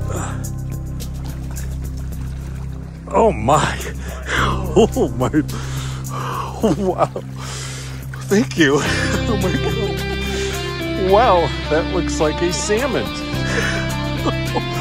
Oh my. Oh my. Wow. Thank you. Oh my God. Wow, that looks like a salmon.